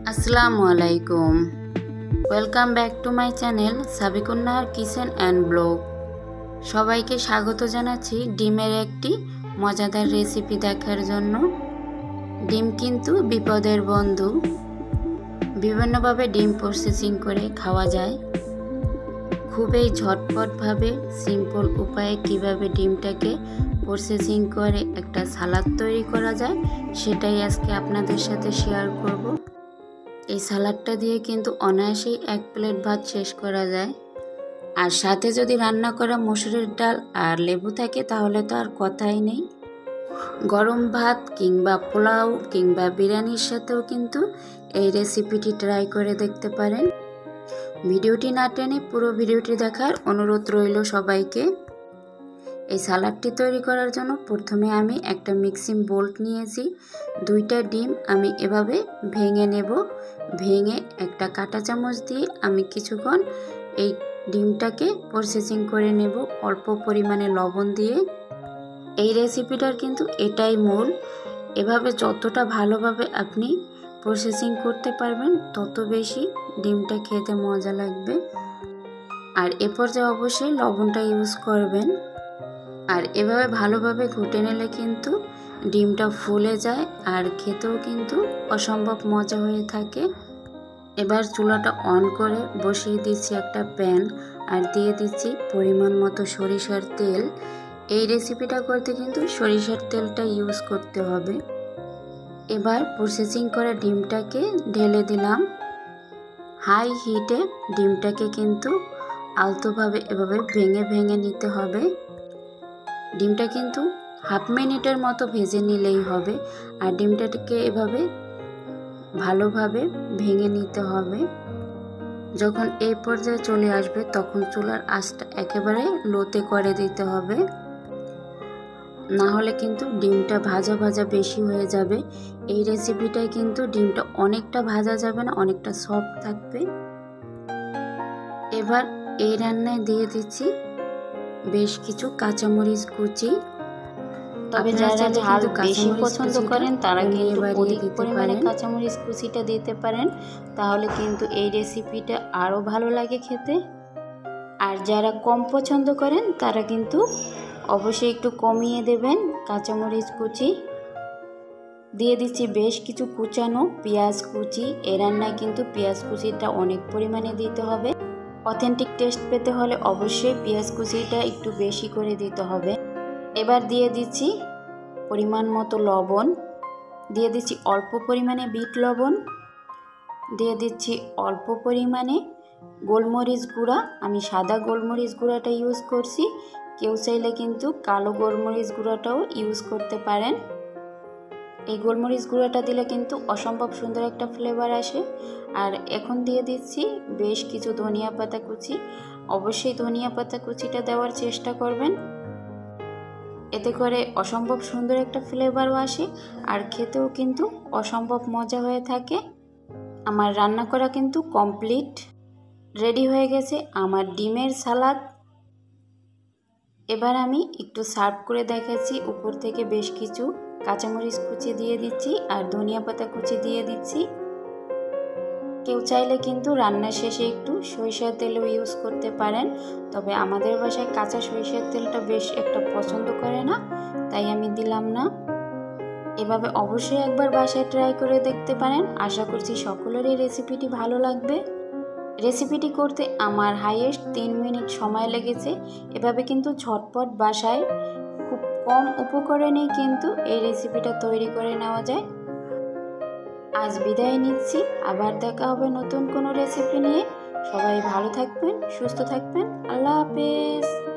আসসালামু আলাইকুম। Welcome back to my channel Sabikunnahar kitchen and blog. সবাইকে স্বাগত জানাচ্ছি ডিমের একটি মজাদার রেসিপি দেখার জন্য। ডিম কিন্তু বিপদের বন্ধু। বিভিন্নভাবে ডিম প্রসেসিং করে খাওয়া যায়। খুবই ঝটপটভাবে সিম্পল উপায়ে কিভাবে ডিমটাকে প্রসেসিং করে একটা সালাদ তৈরি করা যায় সেটাই আজকে আপনাদের সাথে শেয়ার করব। এই সালাডটা দিয়ে কিন্তু অনায়াসেই এক প্লেট ভাত শেষ করা যায়। আর সাথে যদি রান্না করা মসুরের ডাল আর লেবু থাকে তাহলে তো আর কথাই নেই। গরম ভাত কিংবা পোলাও কিংবা বিরিয়ানির সাথেও কিন্তু এই রেসিপিটি ট্রাই করে দেখতে পারেন। ভিডিওটি না টেনে পুরো ভিডিওটি দেখার অনুরোধ রইল সবাইকে। এই সালাডটি তৈরি করার জন্য প্রথমে আমি একটা মিক্সিং বোল নিয়েছি। 2টা ডিম আমি এভাবে ভেঙে নেব। ভেঙে একটা কাঁটা চামচ দিয়ে আমি কিছুক্ষণ এই ডিমটাকে প্রসেসিং করে নেব অল্প পরিমাণে লবণ দিয়ে। এই রেসিপিটার কিন্তু এটাই মূল। এভাবে যতটা ভালোভাবে আপনি প্রসেসিং করতে পারবেন তত বেশি ডিমটা খেতে মজা লাগবে। আর এ পর্যায়ে অবশ্যই লবণটা ইউজ করবেন। আর এভাবে ভালোভাবে ঘুটে নিলে কিন্তু ডিমটা ফুলে যায় আর খেতেও কিন্তু অসম্ভব মজা হয়ে থাকে। এবার চুলাটা অন করে বসিয়ে দিচ্ছি একটা প্যান আর দিয়ে দিচ্ছি পরিমাণ মতো সরিষার তেল। এই রেসিপিটা করতে কিন্তু সরিষার তেলটা ইউজ করতে হবে। এবার প্রসেসিং করা ডিমটাকে ঢেলে দিলাম। হাই হিটে ডিমটাকে কিন্তু আলতোভাবে এভাবে ভেঙে ভেঙে নিতে হবে। ডিমটা কিন্তু হাফ মিনিটের মতো ভেজে নিলেই হবে। আর ডিমটাকে এভাবে ভালোভাবে ভেঙে নিতে হবে। যখন এই পর্যায়ে চলে আসবে তখন চুলার আঁচটা একেবারে লোতে করে দিতে হবে, না হলে কিন্তু ডিমটা ভাজা ভাজা বেশি হয়ে যাবে। এই রেসিপিটায় কিন্তু ডিমটা অনেকটা ভাজা যাবে না, অনেকটা সফট থাকবে। এবার এই রান্নায় দিয়ে দিচ্ছি বেশ কিছু কাঁচামরিচ কুচি। তবে যারা ঝাল বেশি পছন্দ করেন তারা কিন্তু অধিক পরিমাণে কাঁচামরিচ কুচিটা দিতে পারেন, তাহলে কিন্তু এই রেসিপিটা আরও ভালো লাগে খেতে। আর যারা কম পছন্দ করেন তারা কিন্তু অবশ্যই একটু কমিয়ে দেবেন কাঁচামরিচ কুচি। দিয়ে দিচ্ছি বেশ কিছু কুচানো পেঁয়াজ কুচি। এই রান্নায় কিন্তু পেঁয়াজ কুচিটা অনেক পরিমাণে দিতে হবে। অথেন্টিক টেস্ট পেতে হলে অবশ্যই পেঁয়াজ কুচিটা একটু বেশি করে দিতে হবে। এবার দিয়ে দিচ্ছি পরিমাণ মতো লবণ, দিয়ে দিচ্ছি অল্প পরিমাণে বিট লবণ, দিয়ে দিচ্ছি অল্প পরিমাণে গোলমরিচ গুঁড়া। আমি সাদা গোলমরিচ গুঁড়াটা ইউজ করছি, কেউ চাইলে কিন্তু কালো গোলমরিচ গুঁড়াটাও ইউজ করতে পারেন। এই গোলমরিচ গুঁড়াটা দিলে কিন্তু অসম্ভব সুন্দর একটা ফ্লেভার আসে। আর এখন দিয়ে দিচ্ছি বেশ কিছু ধনিয়া পাতা কুচি। অবশ্যই ধনিয়া পাতা কুচিটা দেওয়ার চেষ্টা করবেন, এতে করে অসম্ভব সুন্দর একটা ফ্লেভারও আসে আর খেতেও কিন্তু অসম্ভব মজা হয়ে থাকে। আমার রান্না করা কিন্তু কমপ্লিট, রেডি হয়ে গেছে আমার ডিমের সালাদ। এবার আমি একটু সার্ভ করে দেখাচ্ছি। উপর থেকে বেশ কিছু কাঁচামরিচ কুচি দিয়ে দিচ্ছি আর ধনিয়া পাতা কুচি দিয়ে দিচ্ছি। কেউ চাইলে কিন্তু রান্নার শেষে একটু সরিষার তেলও ইউজ করতে পারেন, তবে আমাদের বাসায় কাঁচা সরিষার তেলটা বেশ একটা পছন্দ করে না, তাই আমি দিলাম না। এভাবে অবশ্যই একবার বাসায় ট্রাই করে দেখতে পারেন। আশা করছি সকলেরই রেসিপিটি ভালো লাগবে। রেসিপিটি করতে আমার হাইয়েস্ট 3 মিনিট সময় লেগেছে। এভাবে কিন্তু ঝটপট বাসায় খুব কম উপকরণেই কিন্তু এই রেসিপিটা তৈরি করে নেওয়া যায়। আজ বিদায় নিচ্ছি, আবার দেখা হবে নতুন কোনো রেসিপি নিয়ে। সবাই ভালো থাকবেন, সুস্থ থাকবেন। আল্লাহ হাফেজ।